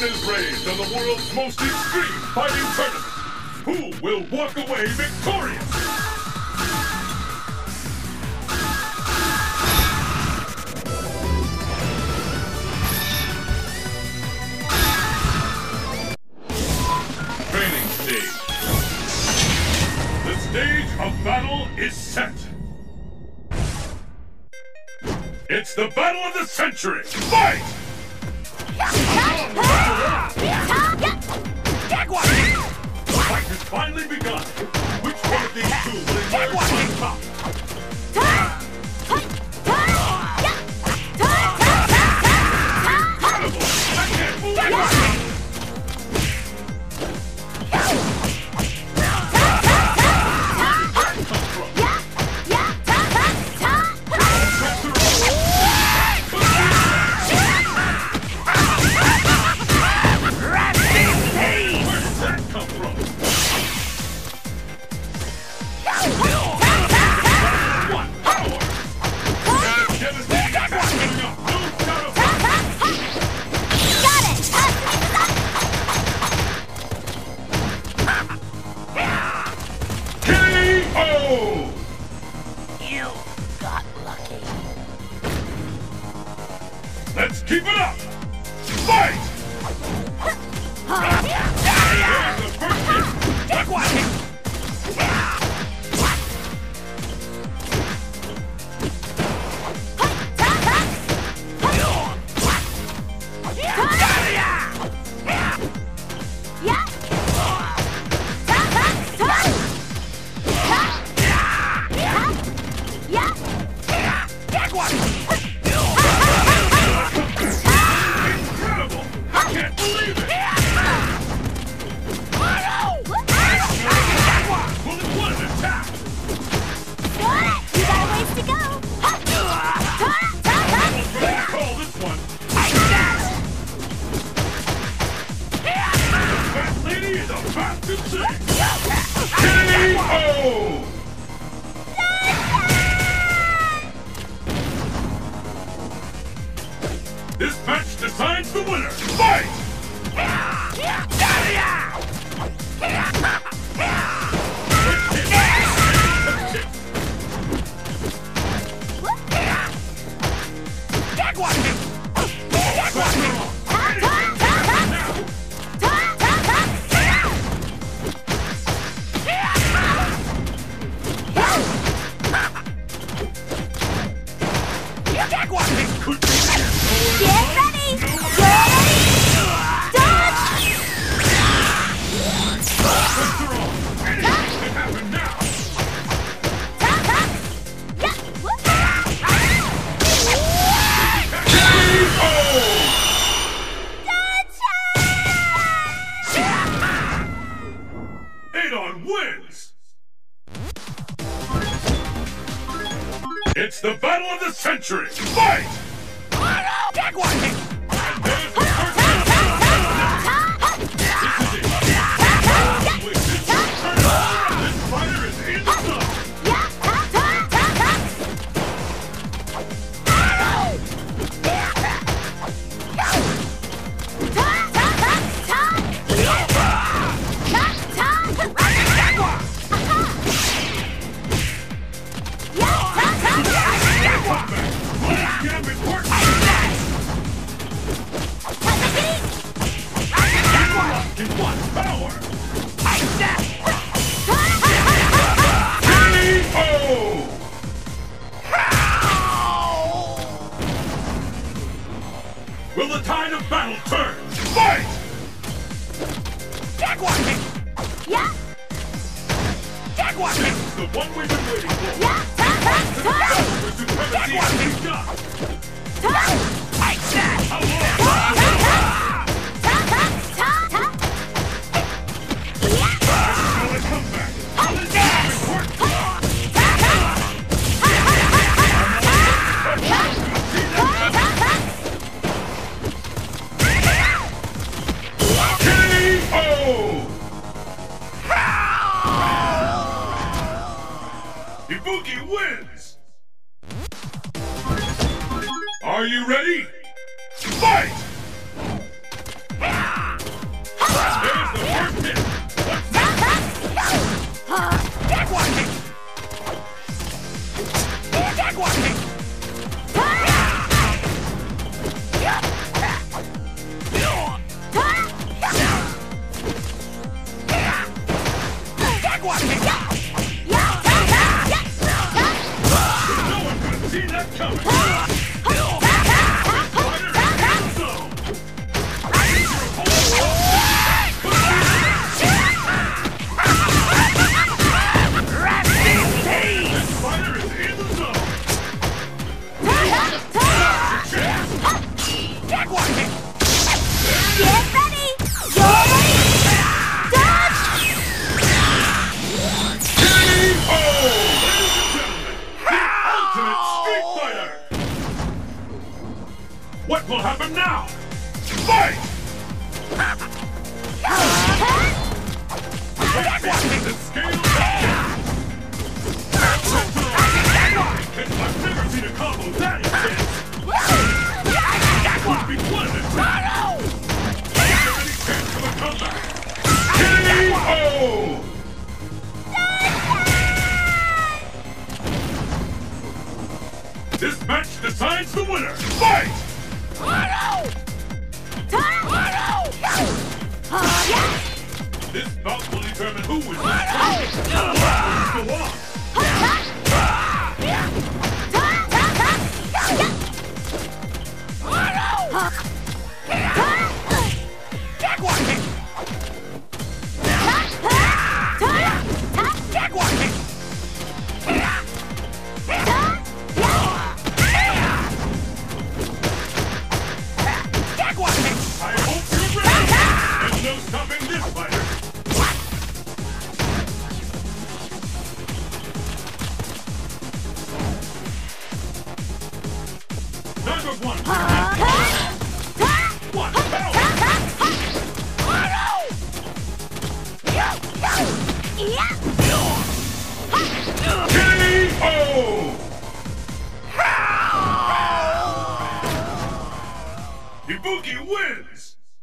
is raised on the world's most extreme fighting tournament. Who will walk away victorious? Training stage. The stage of battle is set. It's the battle of the century. Fight! The fight has finally begun. Which one of these two will emerge on top? Incredible! I can't believe it! Let's keep it up! Fight! There's the first hit! Take one! This match decides the winner. Fight! Wins! It's the battle of the century! Fight! Take one! And there's the first hit! This is it! With this turn, this fighter is in the zone! Will the tide of battle turn? Fight! Jaguar! Yeah! Jaguar! This is the one we've been waiting for! Yeah! Like that! Ibuki wins! Are you ready? Fight! What will happen now? Fight! The scale I've never seen a combo that intense! That would be splendid! Is there any chance of a comeback? KO! This match decides the winner! Fight! This bout will determine who wins. Go on. I hope you're ready. There's no stopping this fighter. Number one. One, power. KO! Ibuki wins!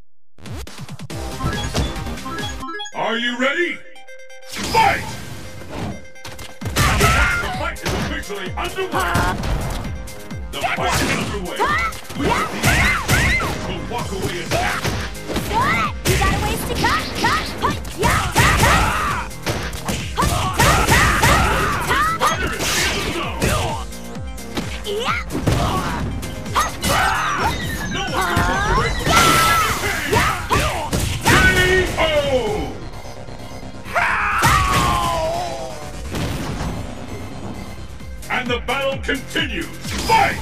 Are you ready? Fight! The fight is officially underway! The fight is underway! We will walk away and You got a ways to cut! Fighter is in the zone! No one can walk away from KO! And the battle continues! Fight!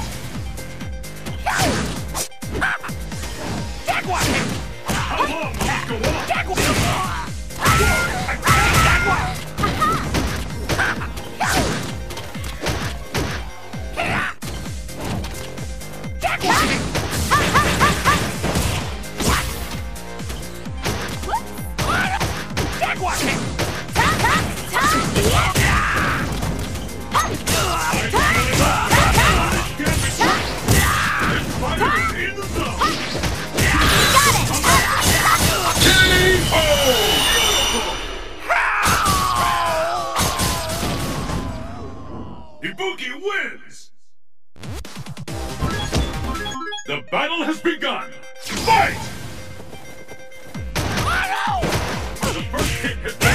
How long will this go on? Ibuki wins! The battle has begun! Fight! The first kick has been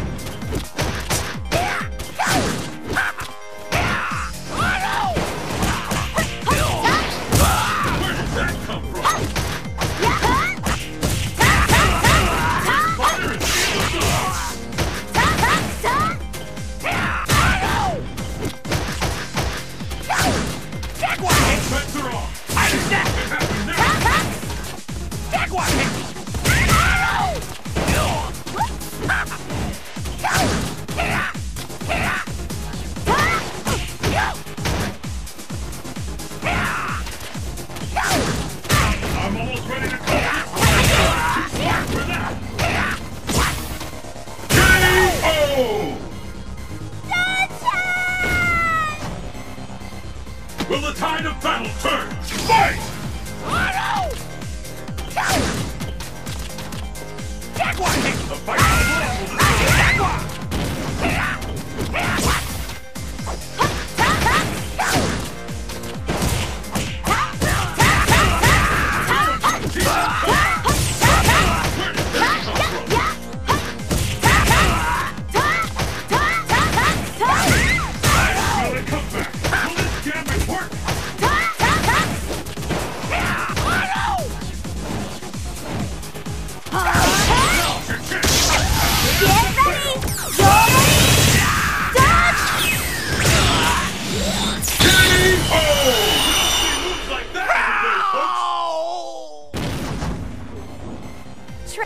Where did that come from? Fighter is in the zone! Offense are off! It happened now! I'm almost ready to call it. Too smart for that. KO! Will the tide of battle turn? Fight! The fight will Where did that come from? Will it come back? Will this gambit work?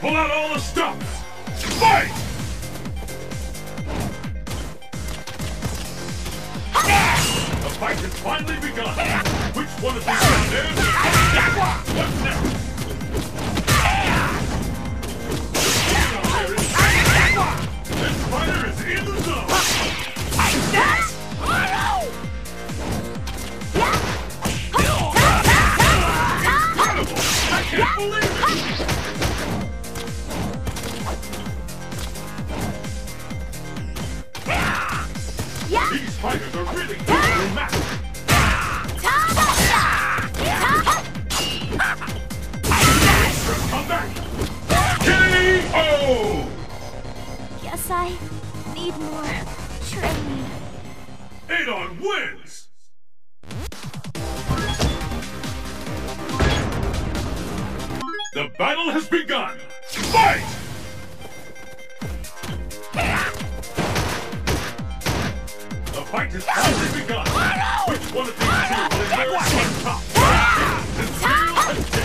Pull out all the stops! Fight! The fight has finally begun! Which one of these is what's next? This fighter is in the zone! Incredible! I can't believe it! These fighters are really evenly matched! Come back! KO! Guess I need more training. Adon wins! The battle has begun! Fight! The fight has finally begun! Which one of these two will emerge on top? This real attempt!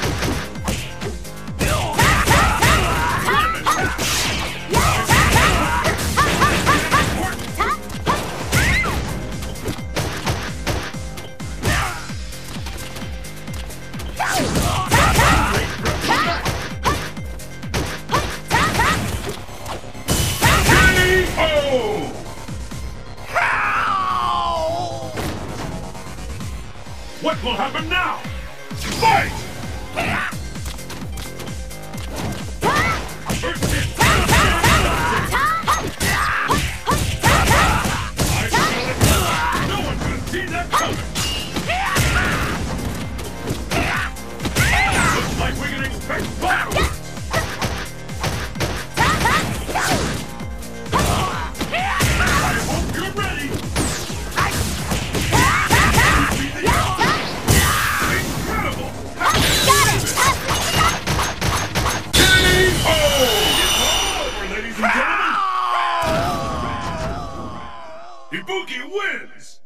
What will happen now? Fight! First hit! No one could see that coming! Looks like we can expect fireworks! I hope you're ready! Incredible! KO! It's all over, ladies and gentlemen! Ibuki wins!